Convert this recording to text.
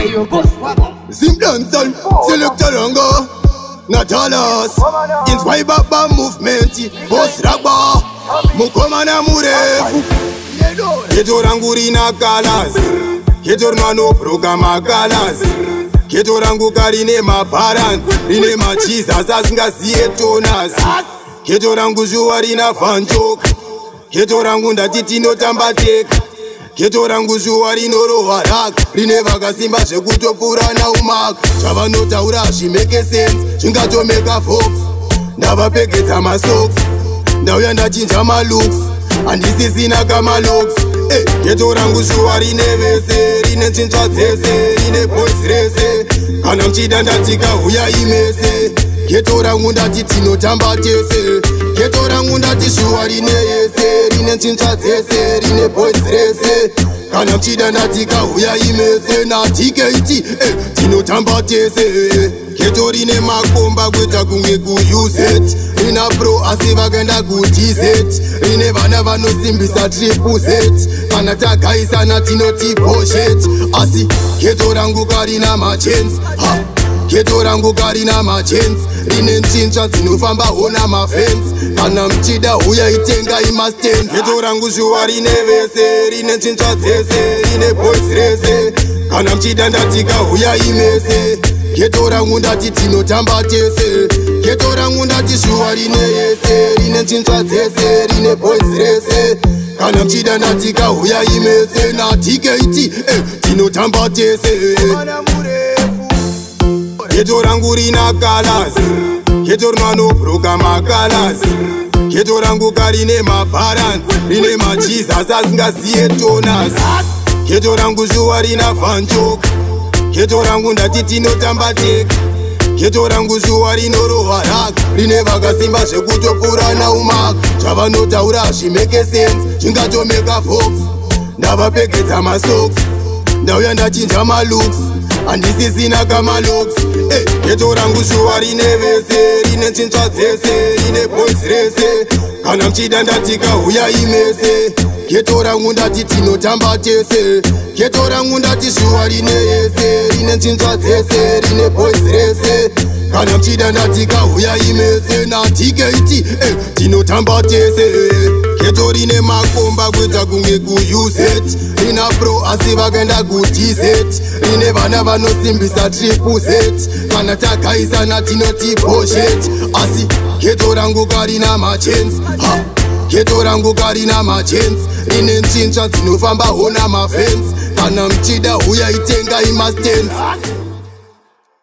Zimdansan, Selector Ranga, Natalas, Inspire Baba Movement, Boss Ragba, Mukomana Murefu, Ketorangurina Kalas, Ketormano Programa Kalas, Ketorangu Karine ma parents, Rine ma Jesus Asngazie Tonas, Ketorangu Juarina Fanchok, Ketorangu Ndatitino Tambatek. Ketorangu juari noro harak rine vakasimba zvekutopurana umak zvavanotaura zvimeke sense zvingatomeka fox ndavapfekedza masocks ndauya ndachinja malooks handisisina kamalooks ketorangu juari nevese rine chinzva dzese rine boys rese kana mchida ndatika uya imese ketorangu ndati tinotamba tese ketorangu ndati juari neyese rine chinzva dzese rine boys rese kana mchida ndatika uya imese natikeiti tinotamba tese ketorine makomba kweta kunge kuuzet rina pro asi vakaenda kutizet rine vana vanosimbisa tripuzet kana tagaisana tinoti boshet asi ketorangu karina machance ketorangu karina machance rine nchintsva dzinofamba ona mafence kana mchida uya itenga imastance ketorangu zuva rine vese rine nchintsva dzese rine boys rese kana mchida ndatika uya imese ketorangu ndati tinotamba tese ketorangu ndati zuva rine yese rine nchintsva dzese rine boys rese kana mchida ndatika uya imese natikeiti tinotamba tese Ketorangu rina kalas, ketormano programa kalas, ketorangu karine ma parents, rine ma Jesus asngazie tonas, ketorangu juva rina fanchok, ketorangu ndati tinotamba tek, ketorangu juva rinoro harak, rine vakasimba zvekutopurana umak, zvavanotaura zvimeke sense zvingatomeka fox, ndavapfekedza masocks, ndauya ndachinja malooks handisisina kamalooks ketorangu juva rine vese rine nchintsva dzese rine boys rese kana mchida ndatika uya imese ketorangu ndati tinotamba tese ketorangu ndati juva rine yese rine nchintsva dzese rine boys rese kana mchida ndatika uya imese natikeiti tinotamba tese ketorine makomba kweta kunge kuuzet rina pro asi vakaenda kutizet rine vana vanosimbisa tripuzet kana tagaisana tinoti boshet asi ketorangu karina machance ketorangu karina machance rine nchintsva dzinofamba ona mafence kana mchida uya itenga imastance